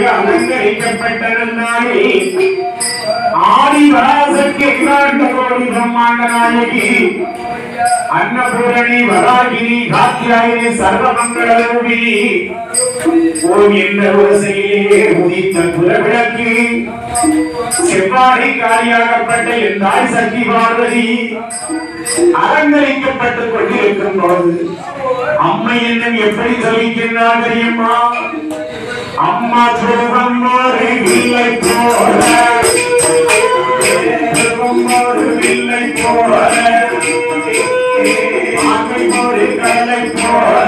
அலங்கரிக்கப்பட்டிருந்தாலே ஆதி வராசக்தி கோடி பிரம்மாண்ட நாயகி अन्नपूर्णी वरागिनी कात्यायनी सर्वमंगलरूपिणी ओम என்ற ஓசையிலே உதித்த புறவிளக்கு செவ்வாழை காரியாகப்பட்ட என் தாய் சக்தி பார்வதி அலங்கரிக்கப்பட்டுக் கொண்டிருக்கும் போது அம்மை என்னும் எப்படி சொல்லிக்கிறார் தெரியுமா? அம்மா துருவம் ஒரு வில்லை போல ஒரு வில்லை போல ஒரு கடலை போல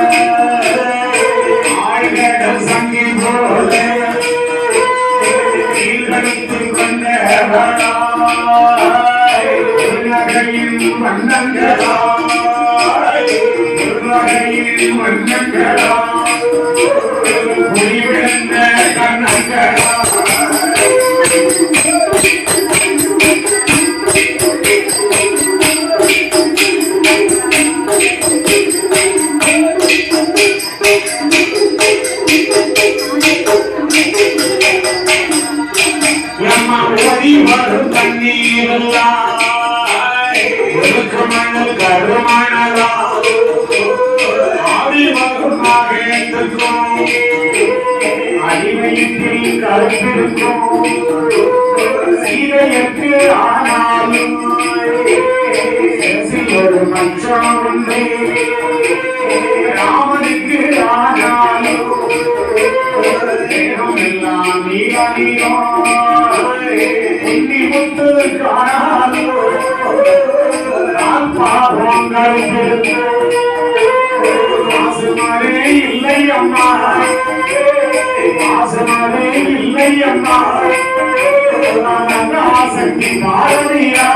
ஆழ்கடல் சங்கி போல கீழ்கணித்துக் கொண்ட நகையின் மன்னங்களா நகையின் மன்னங்களா முடிவிழந்த கண்ணங்களா சீதையற்கு ஆனாலும் ஒரு மச்சம் உண்டு ராமனுக்கு ஆனாலும் தேகம் எல்லாம் நீரோ உண்டி முத்து காணாலும் பாவங்கள் மாசுமாரே இல்லை அம்மா மாசுமாரே இல்லை அம்மா சக்தி பாரதியா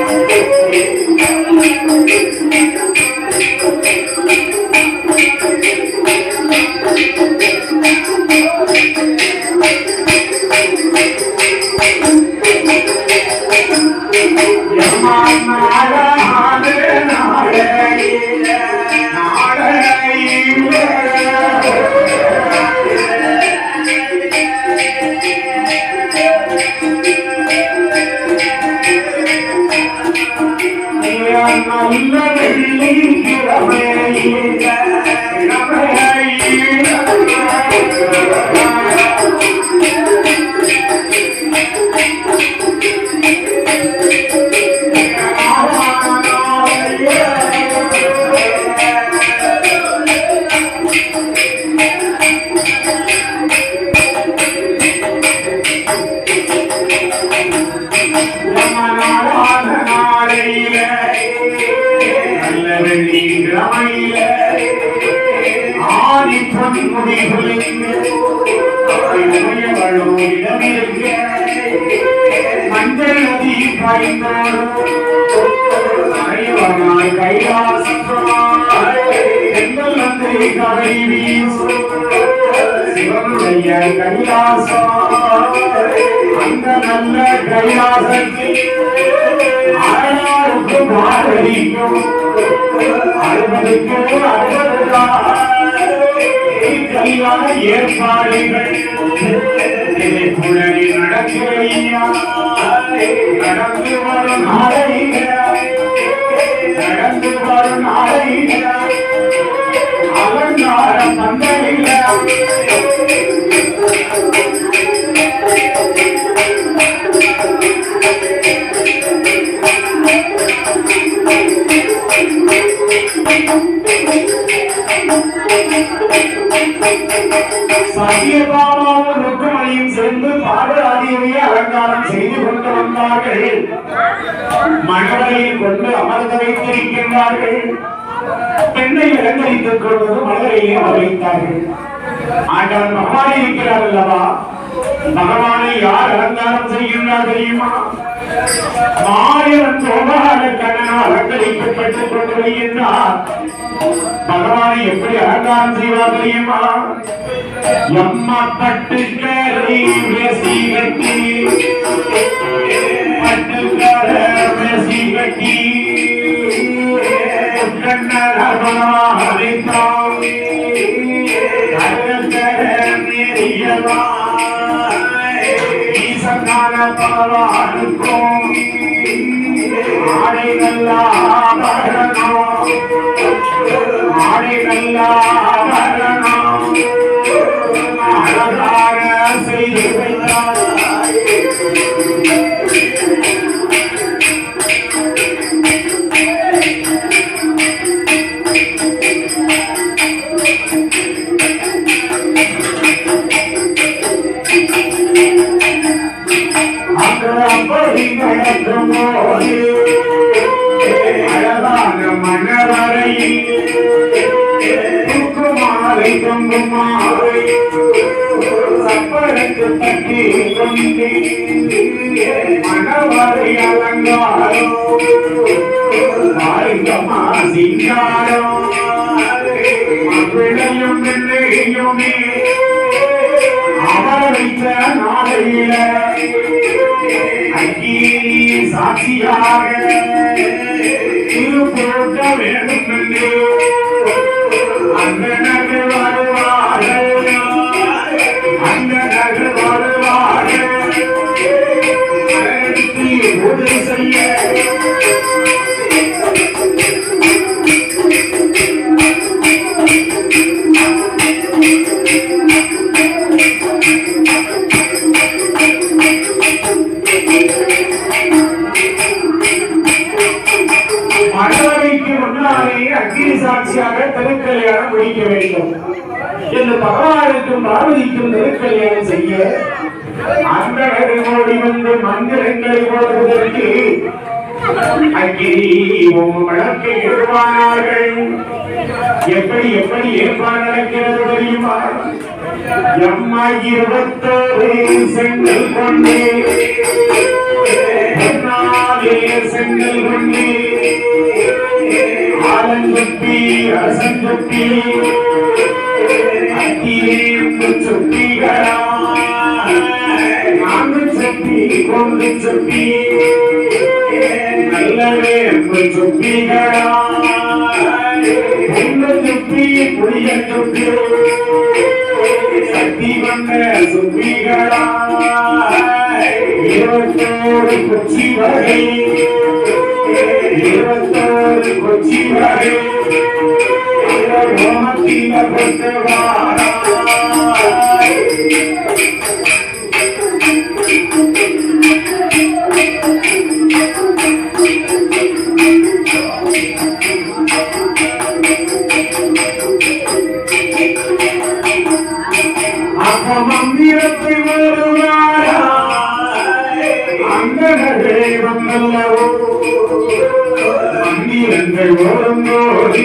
மஞ்சள் நதி சிவனுடைய கைலாசம் அந்த நல்ல கைலாசத்தில் ஆறாருக்கு பாரதிக்கும் 60க்கு 60 கல்யாண ஏற்பாடுகள் குழலி நடக்கிறையா நடந்து வரும் நடந்து வரும் அலங்காரம் பந்தலில் சத்தியபாமாவும் ருக்மணியும் சேர்ந்து பார்வதியை அலங்காரம் செய்து கொண்டு வந்தார்கள். மணவரையில் கொண்டு அமர்ந்த வைத்திருக்கின்றார்கள். பெண்ணை அலங்கரித்துக் கொள்வது மலரையே அமைத்தார்கள். ஆண்டவன் பகவான் இருக்கிறார் அல்லவா? பகவானை யார் அலங்காரம் செய்கின்றார் தெரியுமா? மாயவன் சோபான கண்ணனால் அலங்கரிக்கப்பட்டுக் கொண்டு வருகின்றார். பகவானை எப்படி அலங்காரம் செய்வார் தெரியுமா? எம்மா பட்டுக்கரை வேசி கட்டி பட்டுக்கர வேசி கட்டி கண்ணரவாரித்தாம் கரகர மேரியவா பகவானுக்கும் ஆடை நல்லா வரணும், ஆடை நல்லா வரணும், அழகாக செய்து வைத்தார். அழகான மணவரையில் மாலை தொங்கும் மாலை சப்பரத்து தட்டி கொண்டு மணவரை அலங்காரம் வாழ்ந்தமா சிங்காரம் பிள்ளையும் பிள்ளையுமே அவர் வைத்த நாளையில சாட்சியாக திருப்போட்ட வேண்டும் என்று அந்த நகர் வருவார்கள், அந்த நகர் வருவார்கள் உதவி செய்ய மணவரைக்கு முன்னாலே அக்னி சாட்சியாக திருக்கல்யாணம் முடிக்க வேண்டும் என்று பகவானுக்கும் பார்வதிக்கும் திருக்கல்யாணம் செய்ய அந்த ஓடி வந்து மந்திரங்களை போடுவதற்கு அக்னி வழக்கை எழுவானார்கள். எப்படி எப்படி ஏற்பாடு நடக்கிறது தெரியுமா? எம்மா 21 செங்கல் கொண்டு செங்கல் கொண்டு ஆலங்குப்பி அசங்குப்பி அத்திரேம்பு சொப்பிகளா நான்கு சொப்பி கொண்டு சொப்பி நல்லவேம்பு சொப்பிகளா பொண்ணு சொப்பி புளிய சொப்பி சக்தி வந்த சொப்பிகளா 21 குச்சி வகை 21 குச்சி வகை ரோமத்தில கொண்டவாரா அப்ப மந்திரத்தை வருவாரா அந்த நகரே வந்தல்லவோ மந்திரங்கள் வரும்போது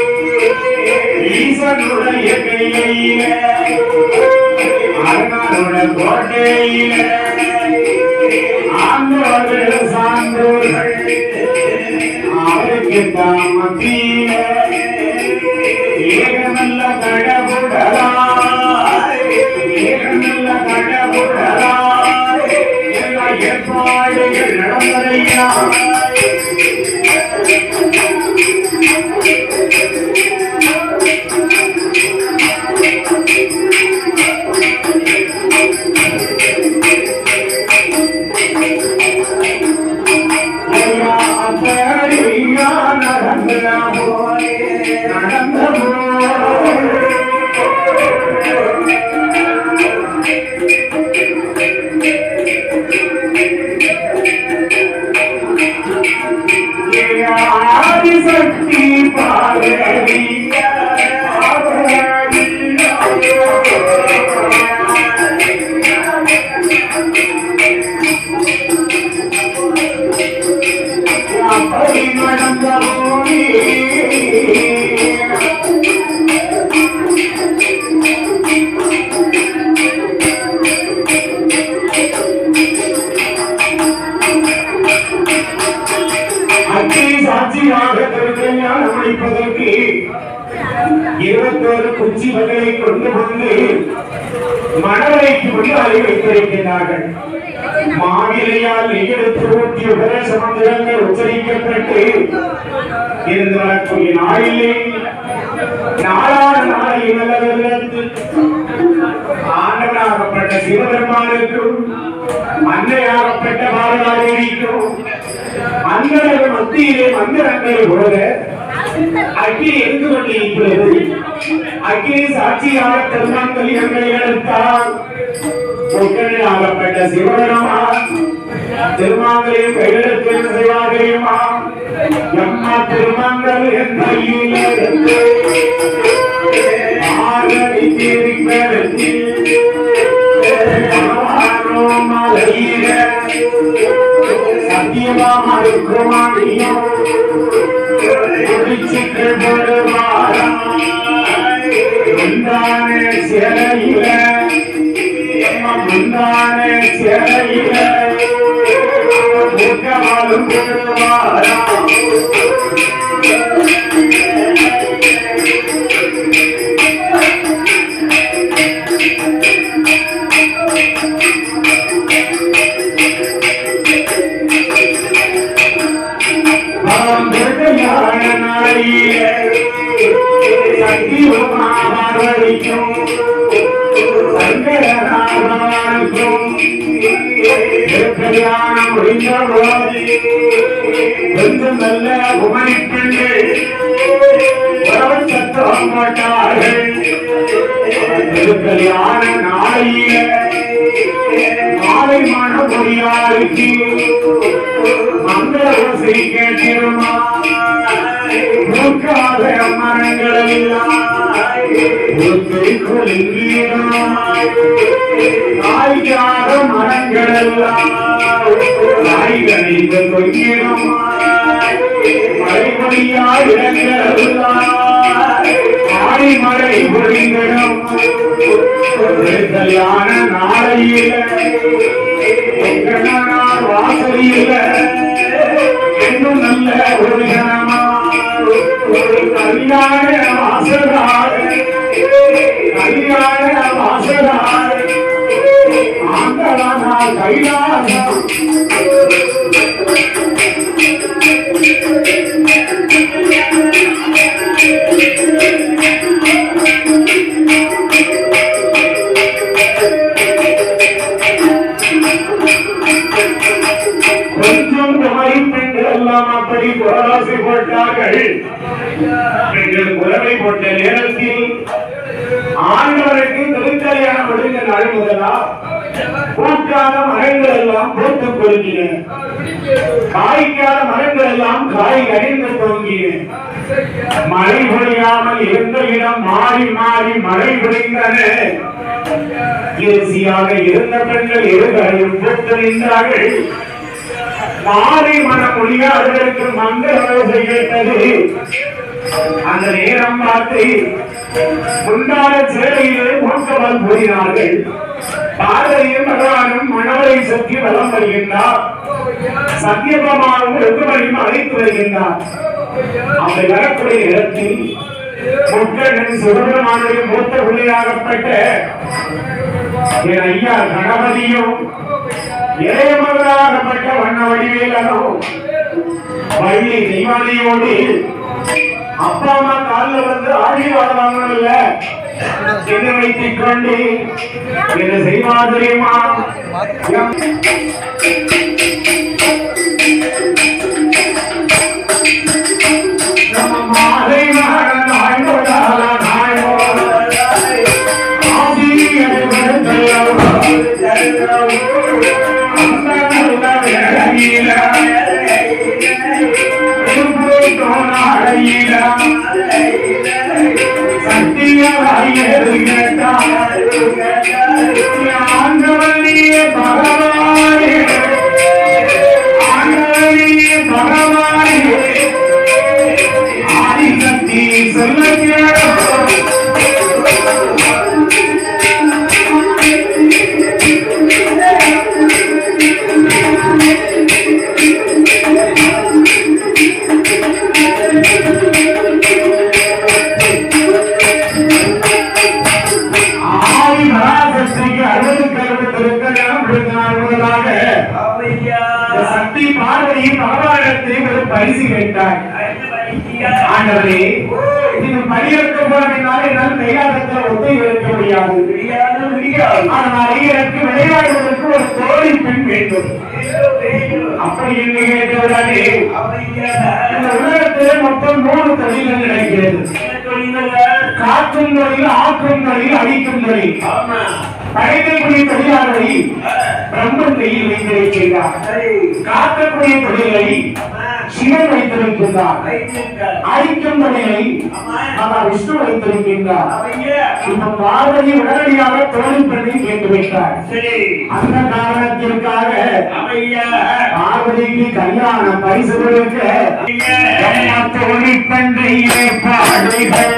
ஈசனுடைய கையில அரணோட கோட்டையில ஆண்டோர்கள் சான்றோர்கள் அவருக்கு தாம் மத்தியில ஏகமல்ல கடவுடலா ஏகமல்ல கடவுடலா எல்லா ஏற்பாடுகள் நடந்ததையா ஆதிசக்தி பார்வதி அப்படி நடந்த போனே சாட்சியாக திருக்கல்யாணம் முடிப்பதற்கு 21 குச்சி வகையை கொண்டு வந்து மணவரைக்கு முன்னாலே வைத்திருக்கிறார்கள். மாவிலையால் நெய்யெடுத்து ஊற்றிய உபதேச மந்திரங்கள் உச்சரிக்கப்பட்டு இருந்து வரக்கூடிய நாளிலே நாளான நாளை நல்ல ஆண்டவனாகப்பட்ட சிவபெருமானுக்கும் அன்னையாகப்பட்ட பாரதாதேவிக்கும் அந்தரக மத்தியிலே மந்திரங்களை உலக அக்கினி எங்கு கொண்டிருக்கிறது. அக்கினி சாட்சியாக திருமங்கலியங்களை எடுத்தால் ஆகப்பட்ட சிவபெருமான் திருமங்கலையும் கையெழுத்து செய்வாதையுமா எம்மா திருமங்கல் என்ற சத்தியமாமருக்குமானியும் முந்தானே சிறையில முந்தானே சிறையில முக்கவாலும் போடுவாரா கல்யாணம் கொஞ்சம் நல்ல உமனிப்பெண்கள் சத்தம் போட்டார்கள். கல்யாண நாளையில மாலை மன பொறியாருக்கு மங்கள ஓசை கேட்டிருமா மூக்காத மரங்கள் எல்லாம் காய்க்காத மரங்கள் எல்லாம் காய்கனிந்து தொங்கிடும் மழைமொழியா இடங்கள் ஆடி மழை பொழிந்திடும். கல்யாண நாளையில வாசலில இன்னும் நல்ல ஒரு கணமா கல்யாண வாசலாக கல்யாண வாசலாக ஆண்டவனா கைலாசம் அப்படி புறவாசி போட்டார்கள். பெண்கள் புறவை போட்ட நேரத்தில் ஆண்டவருக்கு திருக்கல்யாணம் முடிந்த நாள் முதலா பூக்காத மரங்கள் எல்லாம் பூத்துக் கொள்கின, காய்க்காத மரங்கள் எல்லாம் காய் கனிந்து தொங்கின. மழை பொழியாமல் இருந்த இடம் மாறி மாறி மழை பொழிந்தன. இறுதியாக இருந்த பெண்கள் இருவரையும் பூத்து நின்றார்கள். மாறி மனம் முடியாதவர்களுக்கு மங்கள ஓசை கேட்டது. அந்த நேரம் பார்த்து முன்னால சேலையிலே மூக்கவல் போயினார்கள். பார்வையும் பகவானும் மணவரை சுற்றி வலம் வருகின்றார். சத்தியபமாவும் ருக்குமணியும் அழைத்து வருகின்றார். அப்படி வரக்கூடிய இடத்தில் முக்கண்ணன் சுப்பிரமணிய மூத்த பிள்ளையாகப்பட்ட என் ஐயா கணபதியும் இளையமகனாகப்பட்ட வண்ண வடிவேலனும் வள்ளி தெய்வானியோடு அப்பா அம்மா காலில் வந்து ஆசீர்வாதம் இல்ல என்ன வைத்துக் கொண்டு என்ன செய்வா தெரியுமா? நம்ம மாலை மகன் நாய்மோடால நாய்மோட சக்தி பார்வதி பகவானிடத்தில் ஒரு பரிசு கேட்டார். ஆண்டவரே நீங்க பணியிருக்க போறதுனால என்னால் கையாளத்தில் ஒத்தை இருக்க முடியாது. ஆனால் எனக்கு விளையாடுவதற்கு ஒரு தோழி பெண் வேண்டும். அப்படி என்று கேட்டவுடனே இந்த உலகத்தில் மொத்தம் 3 தொழில்கள் நடக்கிறது. காக்கும் தொழில், ஆக்கும் தொழில், அழிக்கும் தொழில். படைக்கக்கூடிய தொழிலாளரை பிரம்மன் கையில் வைத்திருக்கிறார். காக்கக்கூடிய தொழிலை சிவன் வைத்திருக்கின்றார். அழிக்கும் தொழிலை விஷ்ணு வைத்திருக்கின்றார். இந்த பார்வதி உடனடியாக தோழி பெண்ணை கேட்டுவிட்டார். அந்த காரணத்திற்காக பார்வதிக்கு கல்யாண பரிசு கொடுக்க தோழி பெண்ணை பாடுகள்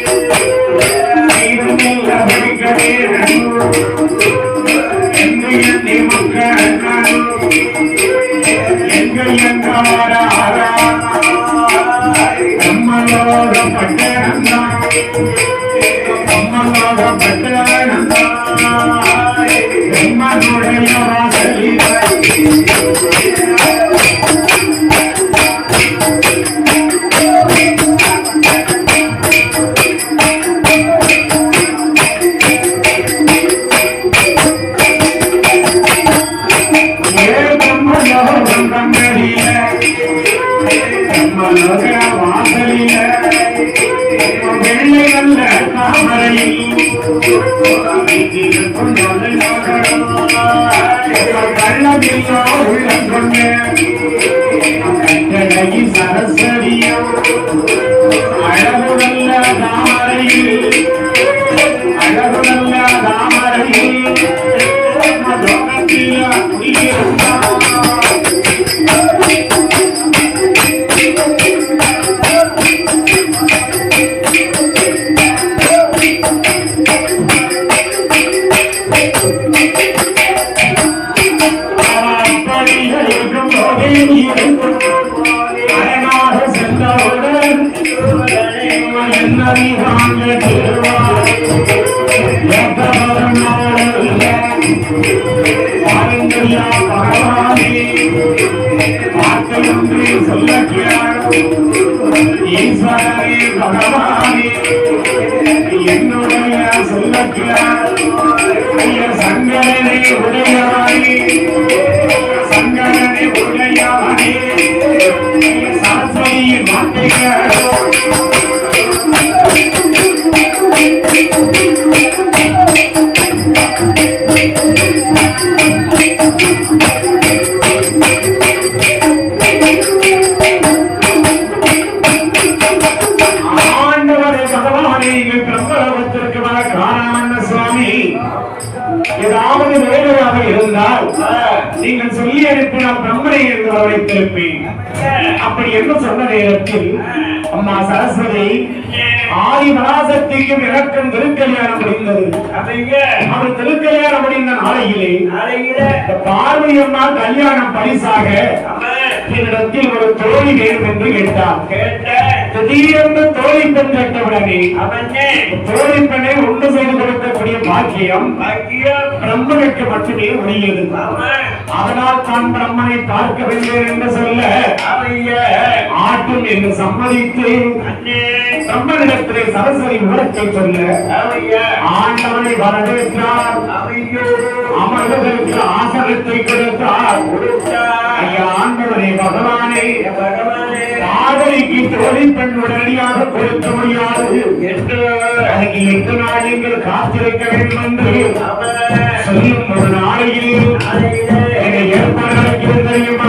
நீங்கள் சொல்லி அனுப்பி நான் பிரம்மனை என்று வரவைத்திருப்பேன். அப்படி என்று சொன்ன நேரத்தில் அம்மா சரஸ்வதி ஆதி பராசக்திக்கும் இறக்கம் திருக்கல்யாணம் முடிந்தது. அவர் திருக்கல்யாணம் முடிந்த நாளையிலே பார்வதி அம்மா கல்யாணம் பரிசாக என்னிடத்தில் ஒரு தோழி வேண்டும் என்று கேட்டார். திடீரென்று தோழி பெண் கேட்டவுடனே தோழி பெண்ணை ஒன்று செய்து கொடுக்கக்கூடிய பாக்கியம் பிரம்மனுக்கு மட்டுமே உரியது. அதனால் தான் பிரம்மனை பார்க்க வேண்டும் என்று சொல்ல ஆட்டும் என்று சம்மதித்து பிரம்மனிடத்திலே சரஸ்வதி விளக்கை சொல்ல ஆண்டவனை வரவேற்றார். அமர்வதற்கு ஆசனத்தை கொடுத்தார். ஆண்டவனை பகவானே காதலிக்கு தோழி பெண் உடனடியாக கொடுக்க முடியாது என்று அதுக்கு 8 நாள் நீங்கள் காத்திருக்க வேண்டும் என்று சொல்லும் ஒரு நாளையில் ஏற்பாடு நடக்கிறது தெரியுமா?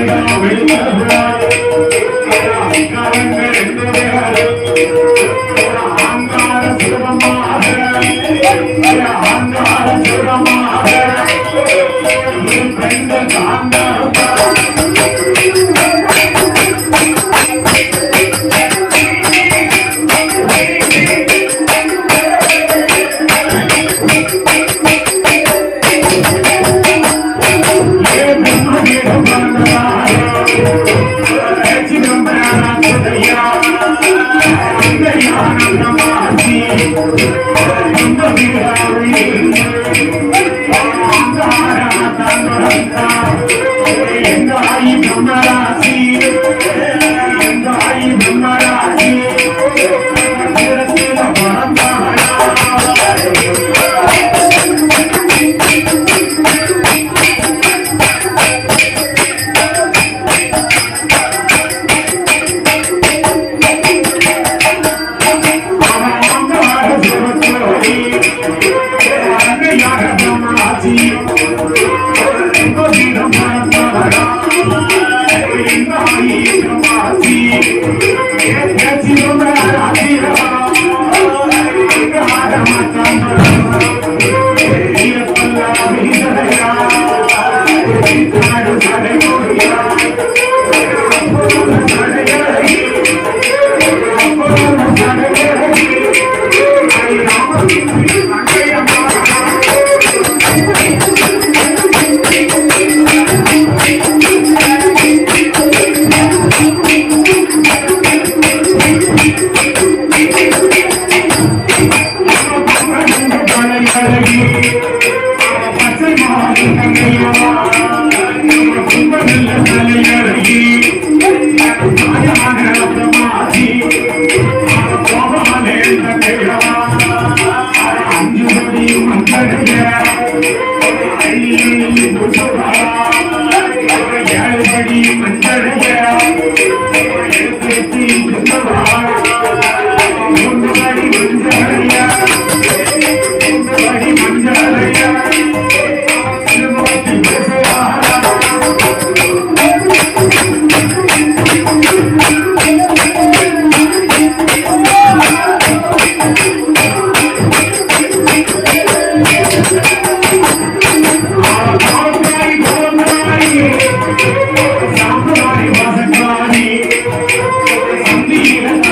Thank you.